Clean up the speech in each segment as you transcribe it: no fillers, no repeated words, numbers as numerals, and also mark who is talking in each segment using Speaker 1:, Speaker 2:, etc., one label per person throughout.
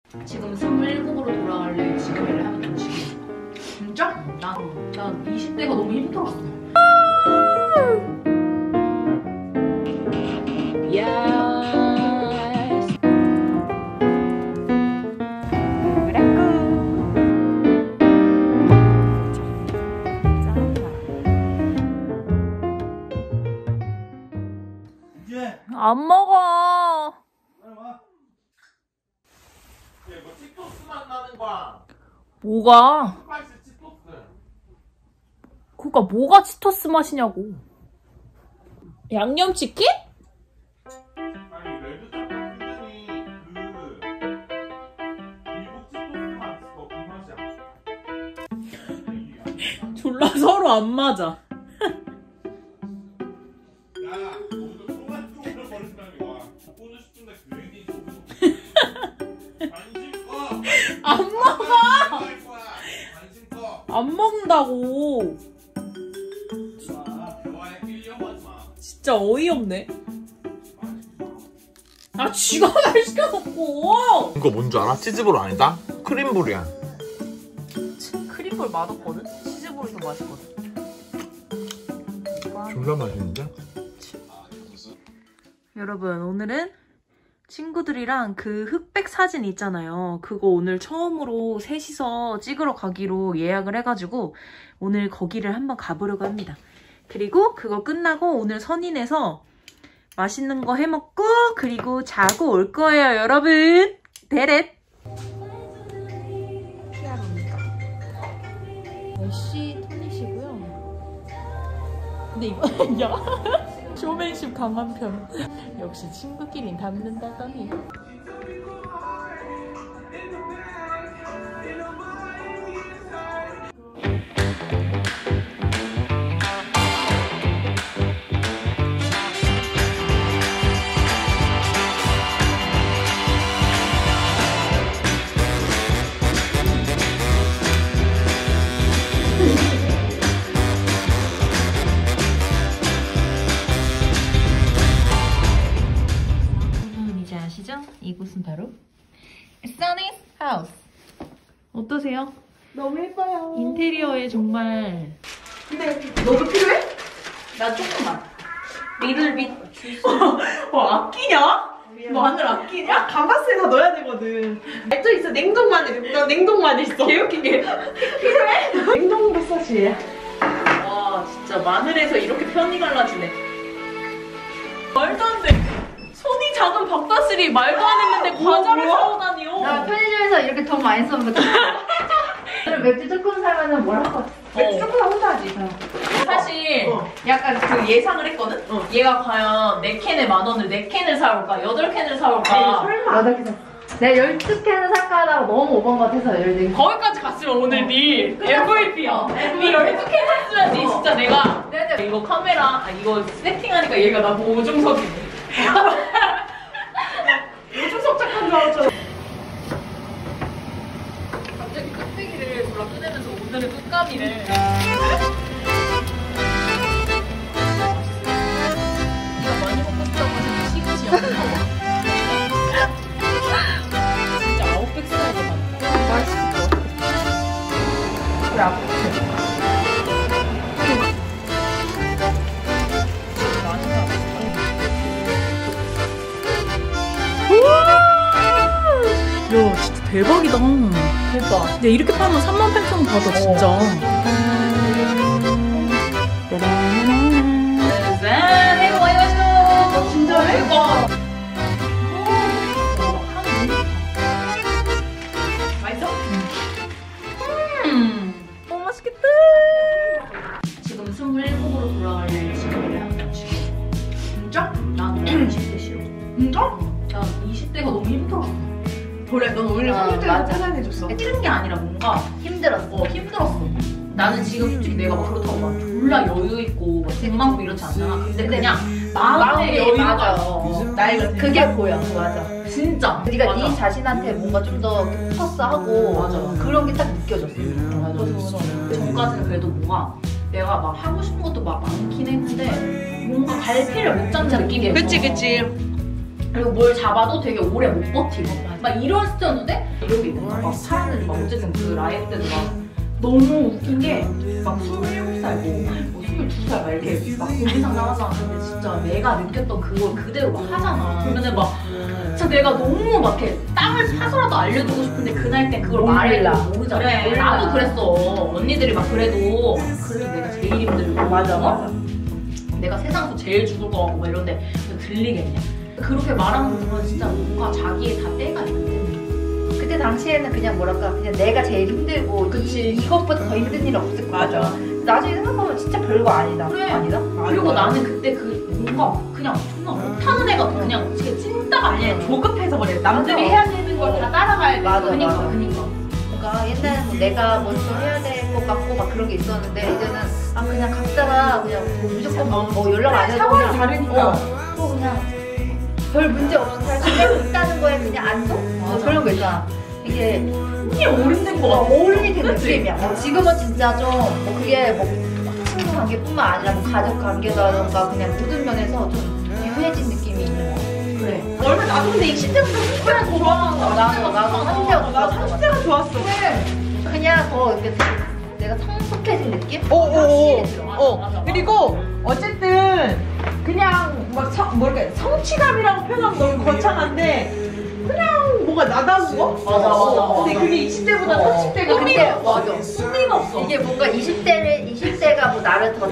Speaker 1: 지금 27으로 돌아갈래? 지금 일을 하면 좀 지금.
Speaker 2: 진짜?
Speaker 1: 난 20대가 너무 힘들었어.
Speaker 2: 안 먹어.
Speaker 3: 뭐 치토스 맛 나는 거야.
Speaker 2: 뭐가?
Speaker 3: 스파이스 치토스.
Speaker 2: 그니까 뭐가 치토스 맛이냐고. 양념치킨?
Speaker 3: 아니 레드 짬뽕 푸딩이 미국 치토스 맛 있어. 그 맛이야.
Speaker 2: 졸라 서로 안 맞아.
Speaker 3: 야, 오늘 소만쪽으로 버린다는 거야. 오늘 싶은데 괜히 관심 꺼.
Speaker 2: 안 먹어.
Speaker 3: 관심 꺼.
Speaker 2: 안 먹는다고.
Speaker 3: 대화에 끼려고 하지 마.
Speaker 2: 진짜 어이없네. 아, 쥐가 날 시켜놓고.
Speaker 3: 이거 뭔 줄 알아? 치즈볼 아니다? 크림볼이야.
Speaker 2: 크림볼 맛없거든? 치즈볼이 더 맛있거든.
Speaker 3: 졸라 맛있는데?
Speaker 2: 여러분, 오늘은 친구들이랑 그 흑백 사진 있잖아요. 그거 오늘 처음으로 셋이서 찍으러 가기로 예약을 해가지고 오늘 거기를 한번 가보려고 합니다. 그리고 그거 끝나고 오늘 선인에서 맛있는 거 해먹고 그리고 자고 올 거예요, 여러분. 데렛! 피아노입니다. 날씨 톤이시고요. 근데 이거 야 쇼맨십 강한 편. 역시 친구끼린 닮는다더니. 이곳은 바로 Sunny's House. 어떠세요?
Speaker 4: 너무 예뻐요.
Speaker 2: 인테리어에 정말.
Speaker 4: 근데 너도 필요해?
Speaker 2: 나 조금만. 리틀 빛. 아끼냐? 마늘 아끼냐?
Speaker 4: 야, 감바스에다 넣어야 되거든. 알죠? 있어. 냉동 마늘. 나 냉동 마늘 있어.
Speaker 2: 개웃긴 게.
Speaker 4: 필요해? 냉동 버섯이에요.
Speaker 2: 와, 진짜 마늘에서 이렇게 편이 갈라지네. 말도 안 돼. 손이 작은 박다슬이 말도 안 했는데 과자를 사오다니요.
Speaker 1: 나 편의점에서 이렇게 돈 많이 쓰면 맥주 조금 사면은 뭘 할 것 같아?
Speaker 4: 맥주 조금 혼자 하지.
Speaker 2: 사실 약간 그 예상을 했거든? 얘가 과연 4캔에 10,000원을 4캔을 사올까? 8캔을 사올까?
Speaker 4: 설마.
Speaker 1: 여덟 개 사. 내가 12캔을 살까 하다가 너무 오버인 것 같아서 14개.
Speaker 2: 거기까지 갔으면 오늘 네 MVP야. 네 12캔 샀으면 네 진짜 내가 이거 카메라 이거 세팅하니까 얘가 나 보고 오중석이네.
Speaker 4: 오줌석 착한 줄 알았잖아.
Speaker 2: 갑자기 끝배기를 몰라 꺼내면서 오늘은 끝감이래. 네가 많이 먹고 싶다고 해서 시그시야. 진짜 아웃백 스타일도 많다.
Speaker 1: 맛있을 것 같아. 그래, 앞으로.
Speaker 2: 야, 진짜 대박이다. 대박. 야, 이렇게 파면 38,000원 받아, 진짜. 짠! 이거 많이 마셔!
Speaker 4: 진짜해?
Speaker 2: 대박. 맛있어? 너무 맛있겠다. 지금 27으로 돌아갈래? 지금 일을 하면 지금.
Speaker 4: 진짜?
Speaker 2: 난 20대 싫어.
Speaker 4: 진짜?
Speaker 2: 난 20대가 너무 힘들었어.
Speaker 4: 그래, 넌 오히려
Speaker 1: 아,
Speaker 4: 30대가
Speaker 1: 맞아.
Speaker 4: 편안해졌어.
Speaker 2: 싫은 게 아니라 뭔가
Speaker 1: 힘들었어.
Speaker 2: 힘들었어. 나는 지금 솔직히 내가 막 그렇다고 막 졸라 여유 있고 막 돈 많고 이렇지 않잖아. 근데 그냥 마음의 여유가
Speaker 1: 맞아.
Speaker 4: 나이가 드니까.
Speaker 1: 그게 보여. 맞아.
Speaker 2: 진짜.
Speaker 1: 네가
Speaker 2: 맞아.
Speaker 1: 네 자신한테 뭔가 좀 더 포커스하고
Speaker 2: 맞아.
Speaker 1: 그런 게 딱 느껴졌어.
Speaker 2: 그래서 전까지는 그래도 뭔가 내가 막 하고 싶은 것도 막 많긴 했는데 뭔가 갈피를 못 잡는 느낌이었어.
Speaker 4: 그치.
Speaker 1: 그리고 뭘 잡아도 되게 오래 못 버티고 막 이런 스타일인데 이런 게 있는 거야. 막 사람들이 막 어쨌든 그 라이브 때도 막 너무 웃긴 게 막 27살 뭐 22살 막 이렇게 막 공개상 나가서 하는데 진짜 내가 느꼈던 그걸 그대로 막 하잖아. 그러면은 막 진짜 내가 너무 막 이렇게 땀을 사서라도 알려주고 싶은데 그 나이 때 그걸 말해도 모르잖아.
Speaker 2: 그래.
Speaker 1: 나도 그랬어. 언니들이 막 그래도 내가 제일 힘들고
Speaker 2: 맞아.
Speaker 1: 내가 세상에서 제일 죽을 것 같고 막 이런데 들리겠냐? 그렇게 말하는 거 보면 진짜 뭔가 자기의 다 때가 있는데
Speaker 5: 그때 당시에는 그냥 뭐랄까 그냥 내가 제일 힘들고
Speaker 1: 그치.
Speaker 5: 이것보다 더 힘든 일은 없을 것
Speaker 2: 맞아.
Speaker 5: 같아. 나중에 생각하면 진짜 별거 아니다.
Speaker 1: 그래.
Speaker 5: 아니다?
Speaker 1: 그리고 나는 그때 그 뭔가 그냥 정말 못하는 애가 그냥 제 찐따가 아니라 조급해서 그래. 남들이
Speaker 5: 맞아.
Speaker 1: 해야 되는 걸 다 따라가야 돼.
Speaker 5: 맞아,
Speaker 1: 그니까
Speaker 5: 맞아.
Speaker 1: 그니까.
Speaker 5: 뭔가 옛날에는 뭐 내가 뭐 좀 해야 될 것 같고 막 그런 게 있었는데 이제는 아 그냥 각자가 그냥 뭐 무조건 뭐 연락 안 해도
Speaker 1: 상황이
Speaker 5: 그냥
Speaker 1: 다르니까.
Speaker 5: 또 그냥 별 문제 없이 잘 지내고 있다는 거에 그냥 안도?
Speaker 1: 맞아.
Speaker 5: 그런 거 있잖아. 이게
Speaker 1: 그냥 어른된 거 같아.
Speaker 5: 어울리게 된
Speaker 1: 그치?
Speaker 5: 느낌이야. 지금은 진짜 좀 뭐 그게 뭐 친구 관계뿐만 아니라 뭐 가족 관계라던가 그냥 모든 면에서 좀 유해진 느낌이 있는 거 같아.
Speaker 1: 그래.
Speaker 4: 얼마 나도 근데 20대부터 30대가 더 좋아하는 거
Speaker 5: 나도 30대가
Speaker 4: 나 30대가 좋았어.
Speaker 5: 그냥 더 이렇게 내가 성숙해진 느낌?
Speaker 4: 오오오.
Speaker 5: 확실히 들어.
Speaker 1: 맞아.
Speaker 4: 그리고 어쨌든 그냥 막 뭐랄까 성취감이라고 표현하면 너무 거창한데 그냥 뭐가 나다운 거?
Speaker 1: 맞아.
Speaker 4: 근데 그게 20대보다 30대가
Speaker 5: 근데
Speaker 1: 맞아. 흥미가 없어.
Speaker 5: 이게 뭔가 20대가 뭐 나를 더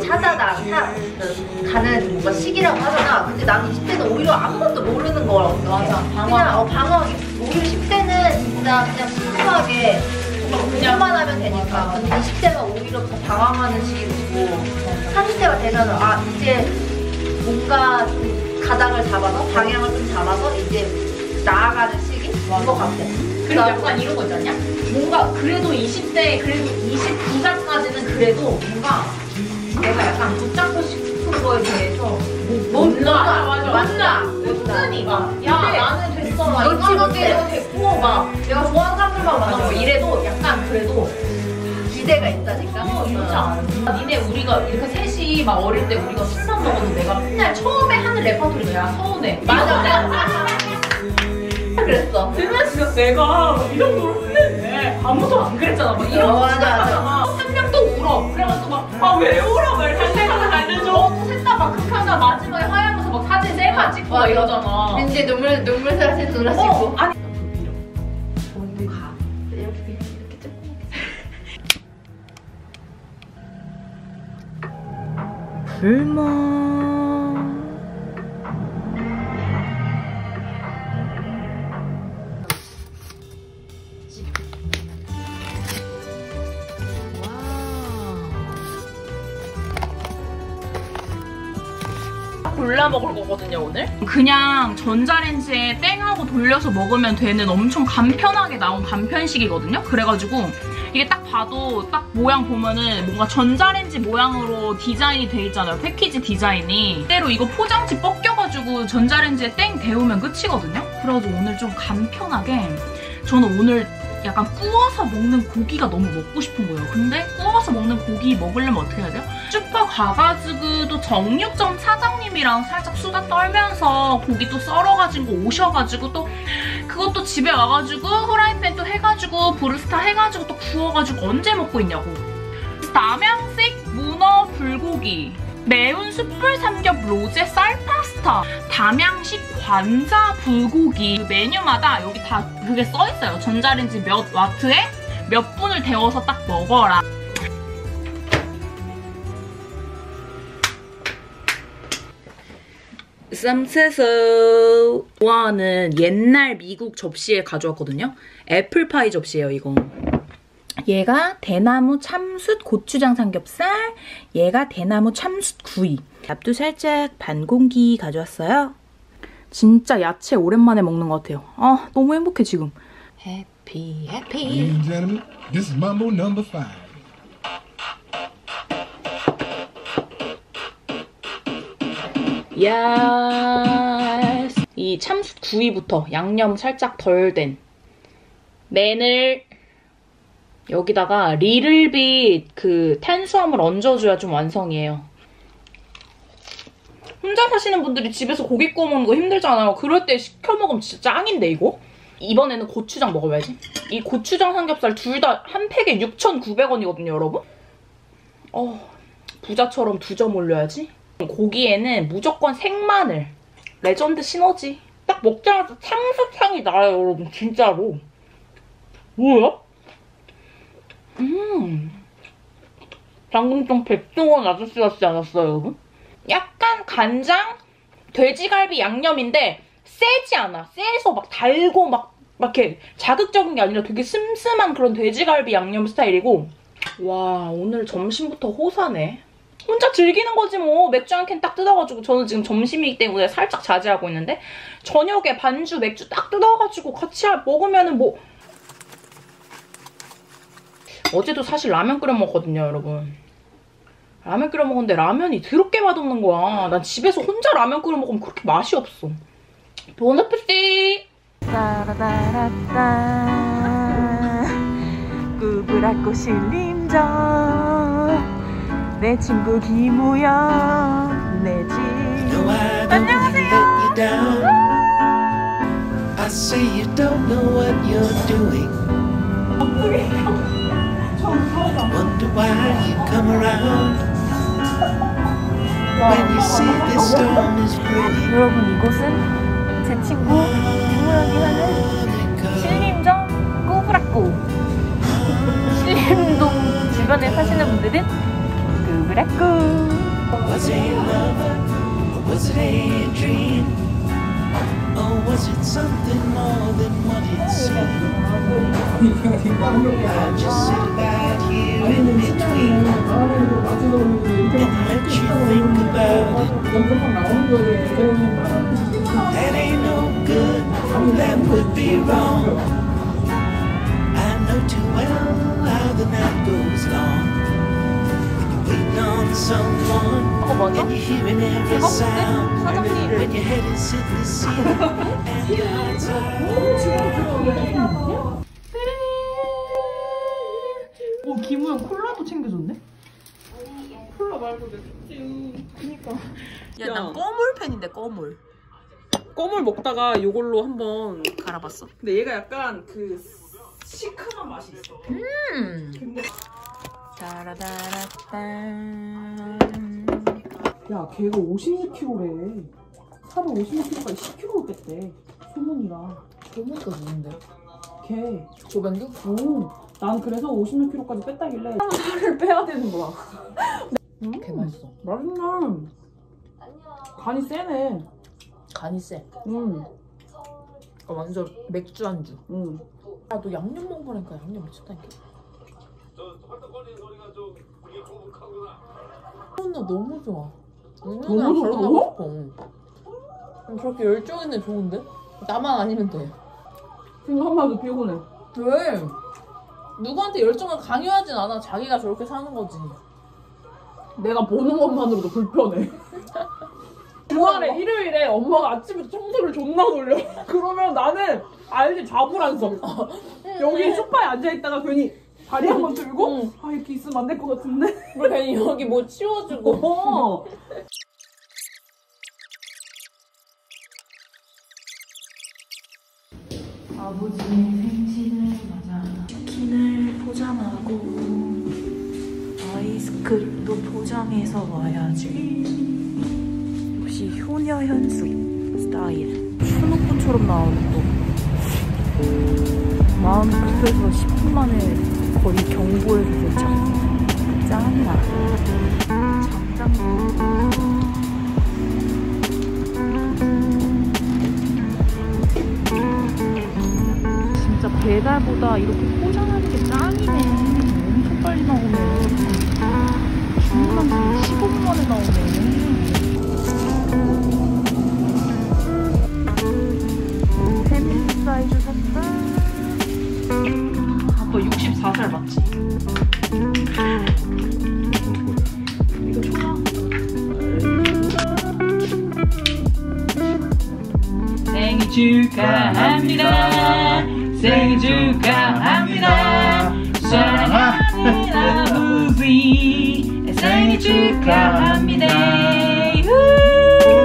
Speaker 5: 가는 뭔가 시기라고 하잖아. 근데 나는 20대는 오히려 아무것도 모르는 거라고 생각해.
Speaker 1: 맞아.
Speaker 5: 그냥 방황. 오히려 10대는 진짜 그냥 순수하게 정말 공부만 하면 되니까. 근데 20대가 오히려 더 방황하는 시기고 30대가 되면 아 이제 뭔가 좀 가닥을 잡아서 방향을 좀 잡아서 이제 나아가는 시기? 그거 같아.
Speaker 1: 그리고 약간 이런 거 있지 않냐? 뭔가 그래도 20대 그래도 29살까지는 그래도 뭔가 내가 약간 붙잡고 싶은 거에 대해서 몰라. 은근히 막 야 나는 됐어 막
Speaker 5: 그렇지,
Speaker 1: 이거
Speaker 5: 그렇지.
Speaker 1: 내가 됐고 막 내가 좋아하는 사람들만 만나고 이래도 약간 그래도
Speaker 5: 기대가 있다니까.
Speaker 1: 이러지 않아. 니네 우리가 이렇게 셋이 막 어릴 때 우리가 술만 먹어도 내가 맨날 처음에 하는 레퍼토리가 야 서운해.
Speaker 5: 맞아. 그랬어.
Speaker 1: 들으면서 내가 이 정도로 혼냈네. 아무도 안 그랬잖아. 막 이런 거 진짜
Speaker 5: 맞아.
Speaker 1: 하잖아. 한 명 또 울어. 그래가지고 막 아 왜 울어? 막 이렇게 생각을 알려줘. 또 셋 다 막 극하다 마지막에 화해하면서 막 사진 셀카 찍고 막 이러잖아.
Speaker 5: 이제 눈물 사실 돌아지고.
Speaker 1: 아니
Speaker 5: 언니 가. 이렇게 쭉.
Speaker 2: 불멍. 골라 먹을 거거든요 오늘. 그냥 전자레인지에 땡하고 돌려서 먹으면 되는 엄청 간편하게 나온 간편식이거든요. 그래가지고 이게 딱 봐도 딱 모양 보면은 뭔가 전자레인지 모양으로 디자인이 돼 있잖아요. 패키지 디자인이. 그대로 이거 포장지 벗겨가지고 전자레인지에 땡 데우면 끝이거든요. 그래가지고 오늘 좀 간편하게 저는 오늘 약간 구워서 먹는 고기가 너무 먹고 싶은 거예요. 근데 구워서 먹는 고기 먹으려면 어떻게 해야 돼요? 슈퍼 가가지고 정육점 사장님이랑 살짝 수다 떨면서 고기 또 썰어가지고 오셔가지고 또 그것도 집에 와가지고 후라이팬 또 해가지고 브루스타 해가지고 또 구워가지고 언제 먹고 있냐고. 담양식 문어 불고기, 매운 숯불 삼겹 로제 쌀 파스타, 담양식 관자 불고기. 그 메뉴마다 여기 다 그게 써있어요. 전자레인지 몇 와트에 몇 분을 데워서 딱 먹어라. 쌈채소 좋아하는 옛날 미국 접시에 가져왔거든요. 애플파이 접시예요 이거. 얘가 대나무 참숯 고추장 삼겹살, 얘가 대나무 참숯 구이. 밥도 살짝 반 공기 가져왔어요. 진짜 야채 오랜만에 먹는 것 같아요. 아 너무 행복해 지금. 해피 해피.
Speaker 6: Ladies and gentlemen, this is Mambo number 5.
Speaker 2: 야스. 이 참숯 구이부터 양념 살짝 덜 된 맨을 여기다가 리틀빗 그 탄수화물 얹어줘야 좀 완성이에요. 혼자 사시는 분들이 집에서 고기 구워 먹는 거 힘들잖아요. 그럴 때 시켜 먹으면 진짜 짱인데 이거? 이번에는 고추장 먹어봐야지. 이 고추장 삼겹살 둘 다 한 팩에 6,900원이거든요, 여러분. 부자처럼 2점 올려야지. 고기에는 무조건 생마늘. 레전드 시너지. 딱 먹자마자 향수향이 나요, 여러분. 진짜로. 뭐야? 방금 좀 백종원 아저씨 같지 않았어요, 여러분? 약간 간장, 돼지갈비 양념인데 세지 않아. 세서 막 달고 막 이렇게 자극적인 게 아니라 되게 슴슴한 그런 돼지갈비 양념 스타일이고. 와, 오늘 점심부터 호사네. 혼자 즐기는 거지 뭐. 맥주 한 캔 딱 뜯어가지고, 저는 지금 점심이기 때문에 살짝 자제하고 있는데 저녁에 반주 맥주 딱 뜯어가지고 같이 먹으면은 뭐. 어제도 사실 라면 끓여 먹었거든요, 여러분. 라면 끓여 먹었는데 라면이 더럽게 맛없는 거야. 난 집에서 혼자 라면 끓여 먹으면 그렇게 맛이 없어. 보너피티!
Speaker 4: 따라따라따 꾸브라꽃 신림정 내 친구 김우영 내 집. 안녕하세요.
Speaker 7: I say you don't know what you're doing. Wonder why you come around when you see this storm is brewing.
Speaker 2: 여러분, 이곳은 제 친구 김우영이 하는 신림정 꾸브라꾸. 신림동 주변에 사시는 분들은 꾸브라꾸.
Speaker 7: Was it love or was it a dream? Or was it something more than what it seemed? I'll just sit right here in between and let you think about it. That ain't no good, that would be wrong. I know too well how the night goes long. Waiting on someone, and you're hearing every sound. When your head is in the sea, and your heart's
Speaker 4: 오, 김우영 콜라도 챙겨줬네?
Speaker 2: 야, 난 꺼물 팬인데, 꺼물.
Speaker 8: 껌을 먹다가 이걸로 한번
Speaker 2: 갈아봤어?
Speaker 8: 근데 얘가 약간 그 시큼한 맛이 있어. 근데
Speaker 2: 따라따라따.
Speaker 8: 야, 걔가 56kg래. 살을 56kg까지 10kg로 뺐대. 소문이라.
Speaker 4: 소문이가 누군데?
Speaker 8: 걔.
Speaker 4: 조밴드?
Speaker 8: 오. 난 그래서 56kg까지 뺐다길래 살을 빼야 되는 거야.
Speaker 4: 개 맛있어.
Speaker 8: 맛있네. 간이 세네.
Speaker 4: 간이 세. 완전 맥주 안주. 야, 너 양념 먹으니까 양념 미쳤다니까. 누나 너무 좋아. 누나랑
Speaker 8: 너무
Speaker 4: 결혼하고
Speaker 8: 좋다고?
Speaker 4: 싶어. 저렇게 열정 있는 좋은데? 나만 아니면 돼.
Speaker 8: 지금 한마디 피곤해.
Speaker 4: 왜? 누구한테 열정을 강요하진 않아. 자기가 저렇게 사는 거지.
Speaker 8: 내가 보는 것만으로도 불편해. 주말에 일요일에 엄마가 아침부터 청소를 존나 돌려. 그러면 나는 알지 좌불안석. 여기 소파에 앉아있다가 괜히 다리 한번 들고 아 이렇게 있으면 안 될 것 같은데.
Speaker 4: 그리고 괜히 여기 뭐 치워주고.
Speaker 2: 아버지 생신을 맞아 치킨을 포장하고 아이스크림도 포장해서 와야지. 역시 효녀 현숙 스타일. 수능꾼처럼 나오는 또 마음 급해서 10분 만에 거의 경보에서 도착. 짱나. 잠깐. 진짜 배달보다 이렇게 포장하는 게 짱이네. 엄청 빨리 나오네. 주문한 지 15분 만에 나오네. 패밀리 사이즈 샀다. 아빠 64살 맞지? 이거 초야? 생일 축하합니다. 생일 축하합니다. 사랑하는 아버지 생일 축하합니다.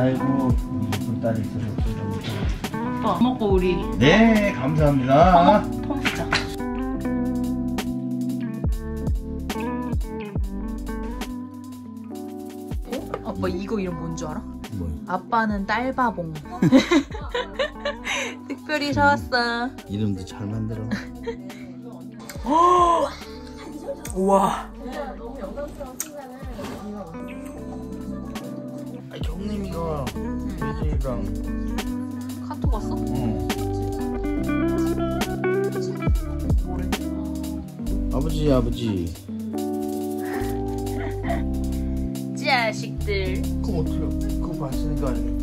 Speaker 9: 아이고 이쁜 딸이 있어서
Speaker 2: 오빠 먹고 우리
Speaker 9: 네 감사합니다.
Speaker 2: 통 쓰자. 아빠 이거 이름 뭔 줄 알아? 아빠는 딸바봉. 특별히 사왔어.
Speaker 9: 이름도 잘 만들어.
Speaker 2: 우와.
Speaker 9: 아니 형님이가 예진이랑
Speaker 2: 카톡 왔어?
Speaker 9: 아버지
Speaker 2: 자식들.
Speaker 9: 그럼 어떡해 그거 봤으니까